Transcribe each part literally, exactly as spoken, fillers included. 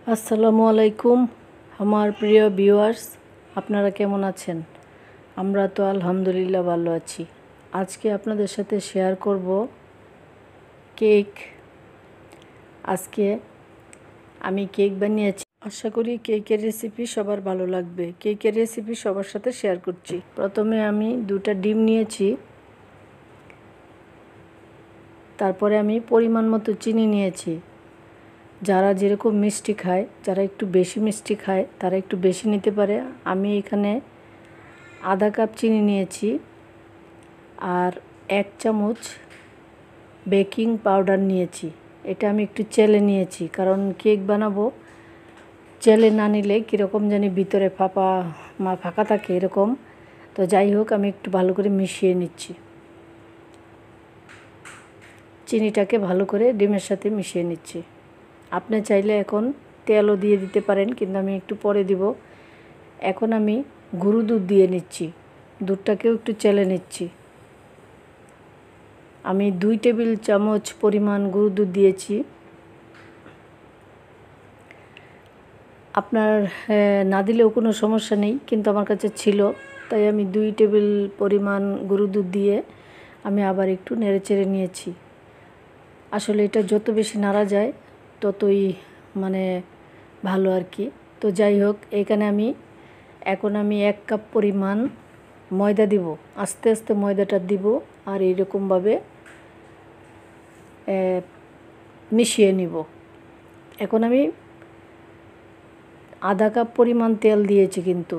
আসসালামু আলাইকুম আমার প্রিয় ভিউয়ার্স, আপনারা কেমন আছেন? আমরা তো আলহামদুলিল্লাহ ভালো আছি। আজকে আপনাদের সাথে শেয়ার করব কেক। আজকে আমি কেক বানিয়েছি। আশা করি কেকের রেসিপি সবার ভালো লাগবে। কেকের রেসিপি সবার সাথে শেয়ার করছি। প্রথমে আমি দুটা ডিম নিয়েছি, তারপরে আমি পরিমাণ মতো চিনি নিয়েছি। যারা যেরকম মিষ্টি খায়, যারা একটু বেশি মিষ্টি খায় তারা একটু বেশি নিতে পারে। আমি এখানে আধা কাপ চিনি নিয়েছি আর এক চামচ বেকিং পাউডার নিয়েছি। এটা আমি একটু চেলে নিয়েছি, কারণ কেক বানাবো। চেলে না নিলে কীরকম জানি ভিতরে ফাঁপা মা ফাঁকা থাকে এরকম। তো যাই হোক, আমি একটু ভালো করে মিশিয়ে নিচ্ছি। চিনিটাকে ভালো করে ডিমের সাথে মিশিয়ে নিচ্ছি। আপনি চাইলে এখন তেলও দিয়ে দিতে পারেন, কিন্তু আমি একটু পরে দিব। এখন আমি গরু দুধ দিয়ে নিচ্ছি। দুধটাকেও একটু চেলে নিচ্ছি। আমি দুই টেবিল চামচ পরিমাণ গরু দুধ দিয়েছি। আপনার না দিলেও কোনো সমস্যা নেই, কিন্তু আমার কাছে ছিল, তাই আমি দুই টেবিল পরিমাণ গরু দুধ দিয়ে আমি আবার একটু নেড়ে চেড়ে নিয়েছি। আসলে এটা যত বেশি নাড়া যায় ততই মানে ভালো আর কি। তো যাই হোক, এখানে আমি এখন আমি এক কাপ পরিমাণ ময়দা দিব। আস্তে আস্তে ময়দাটা দিব আর এইরকমভাবে মিশিয়ে নিব। এখন আমি আধা কাপ পরিমাণ তেল দিয়েছি, কিন্তু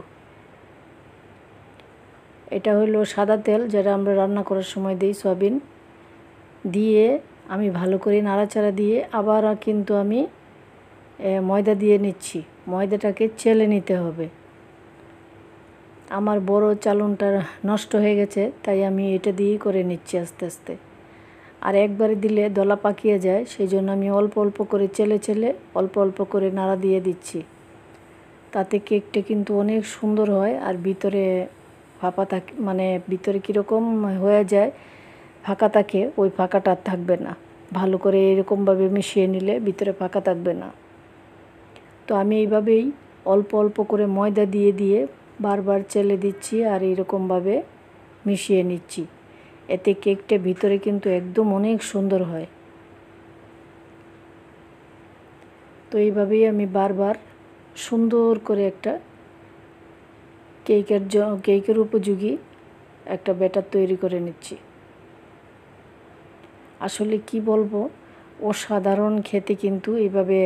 এটা হলো সাদা তেল, যেটা আমরা রান্না করার সময় দিই, সয়াবিন দিয়ে আমি ভালো করে নাড়াচাড়া দিয়ে আবার কিন্তু আমি ময়দা দিয়ে নিচ্ছি। ময়দাটাকে চেলে নিতে হবে। আমার বড় চালনটা নষ্ট হয়ে গেছে, তাই আমি এটা দিয়েই করে নিচ্ছি আস্তে আস্তে। আর একবারে দিলে দলা পাকিয়ে যায়, সেই জন্য আমি অল্প অল্প করে চেলে চেলে অল্প অল্প করে নাড়া দিয়ে দিচ্ছি। তাতে কেকটা কিন্তু অনেক সুন্দর হয়। আর ভিতরে ফাঁপা থাকে, মানে ভিতরে কীরকম হয়ে যায়, ফাঁকা থাকে, ওই ফাঁকাটা থাকবে না। ভালো করে এরকমভাবে মিশিয়ে নিলে ভিতরে ফাঁকা থাকবে না। তো আমি এইভাবেই অল্প অল্প করে ময়দা দিয়ে দিয়ে বারবার চেলে দিচ্ছি আর এরকমভাবে মিশিয়ে নিচ্ছি। এতে কেকটা ভিতরে কিন্তু একদম অনেক সুন্দর হয়। তো এইভাবেই আমি বারবার সুন্দর করে একটা কেকের কেকের উপযোগী একটা ব্যাটার তৈরি করে নিচ্ছি। আসলে কি বলবো, অসাধারণ খেতে কিন্তু এইভাবে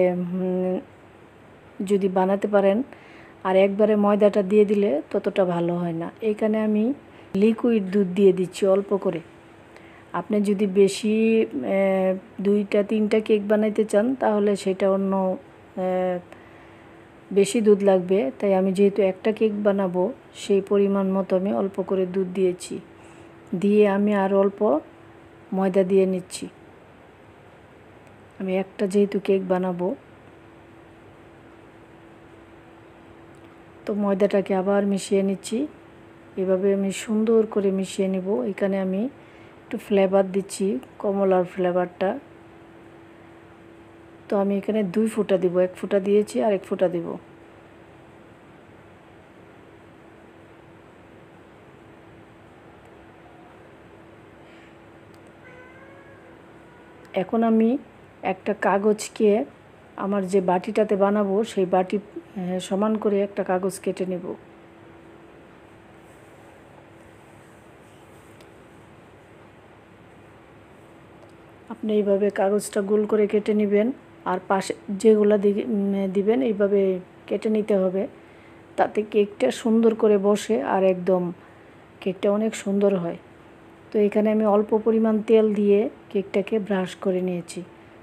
যদি বানাতে পারেন। আর একবারে ময়দাটা দিয়ে দিলে ততটা ভালো হয় না। এখানে আমি লিকুইড দুধ দিয়ে দিচ্ছি অল্প করে। আপনি যদি বেশি দুইটা তিনটা কেক বানাইতে চান তাহলে সেটা অন্য বেশি দুধ লাগবে। তাই আমি যেহেতু একটা কেক বানাবো, সেই পরিমাণ মতো আমি অল্প করে দুধ দিয়েছি। দিয়ে আমি আর অল্প ময়দা দিয়ে নিচ্ছি। আমি একটা যেহেতু কেক বানাবো, তো ময়দাটাকে আবার মিশিয়ে নিচ্ছি। এভাবে আমি সুন্দর করে মিশিয়ে নেব। এখানে আমি একটু ফ্লেভার দিচ্ছি, কমলার ফ্লেভারটা। তো আমি এখানে দুই ফোঁটা দিব, এক ফোঁটা দিয়েছি আর এক ফোঁটা দিব। এখন আমি একটা কাগজকে আমার যে বাটিটাতে বানাবো সেই বাটি সমান করে একটা কাগজ কেটে নেব। আপনি এইভাবে কাগজটা গোল করে কেটে নেবেন, আর পাশে যেগুলো দিবেন এইভাবে কেটে নিতে হবে। তাতে কেকটা সুন্দর করে বসে আর একদম কেকটা অনেক সুন্দর হয়। তো এখানে আমি অল্প পরিমাণ তেল দিয়ে কেকটাকে ব্রাশ করে নিয়েছি।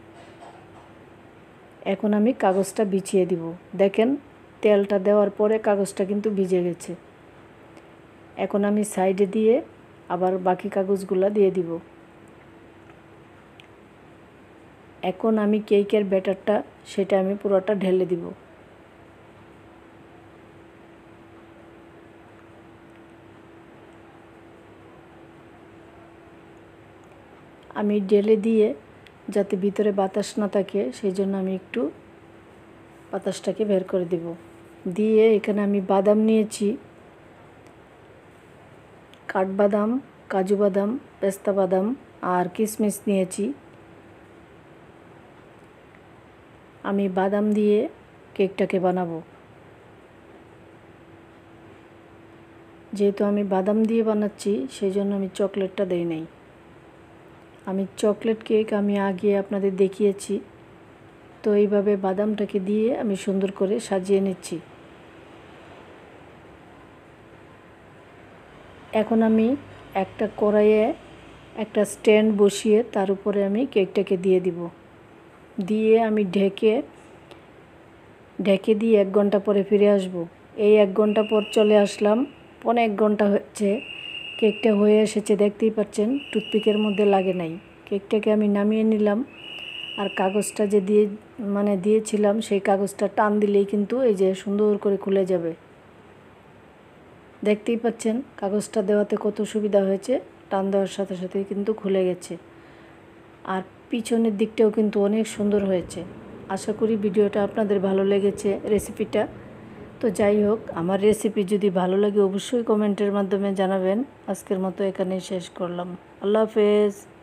এখন আমি কাগজটা বিছিয়ে দিব। দেখেন, তেলটা দেওয়ার পরে কাগজটা কিন্তু ভিজে গেছে। এখন আমি সাইডে দিয়ে আবার বাকি কাগজগুলো দিয়ে দিব। এখন আমি কেকের ব্যাটারটা সেটা আমি পুরোটা ঢেলে দিব। আমি ঢেলে দিয়ে যাতে ভিতরে বাতাস না থাকে সেই জন্য আমি একটু বাতাসটাকে বের করে দিব। দিয়ে এখানে আমি বাদাম নিয়েছি, কাঠবাদাম, কাজু বাদাম, পেস্তা বাদাম আর কিশমিশ নিয়েছি। আমি বাদাম দিয়ে কেকটাকে বানাবো। যেহেতু আমি বাদাম দিয়ে বানাচ্ছি সেই জন্য আমি চকলেটটা দেই নাই। আমি চকলেট কেক আমি আগে আপনাদের দেখিয়েছি, তো এইভাবে বাদামটাকে দিয়ে আমি সুন্দর করে সাজিয়ে নিচ্ছি। এখন আমি একটা কড়াইয়ে একটা স্ট্যান্ড বসিয়ে তার উপরে আমি কেকটাকে দিয়ে দিব। দিয়ে আমি ঢেকে ঢেকে দিয়ে এক ঘন্টা পরে ফিরে আসব। এই এক ঘন্টা পর চলে আসলাম। পৌনে এক ঘন্টা হচ্ছে, কেকটা হয়ে এসেছে, দেখতেই পাচ্ছেন টুথপিকের মধ্যে লাগে নাই। কেকটাকে আমি নামিয়ে নিলাম, আর কাগজটা যে দিয়ে মানে দিয়েছিলাম সেই কাগজটা টান দিলেই কিন্তু এই যে সুন্দর করে খুলে যাবে। দেখতেই পাচ্ছেন কাগজটা দেওয়াতে কত সুবিধা হয়েছে, টান দেওয়ার সাথে সাথেই কিন্তু খুলে গেছে। আর পিছনের দিকটাও কিন্তু অনেক সুন্দর হয়েছে। আশা করি ভিডিওটা আপনাদের ভালো লেগেছে, রেসিপিটা। তো যাই হোক, আমার রেসিপি যদি ভালো লাগে অবশ্যই কমেন্টের মাধ্যমে জানাবেন। আজকের মতো এখানেই শেষ করলাম। আল্লাহ হাফেজ।